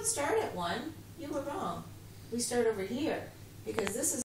start at 1. You were wrong. We start over here because this is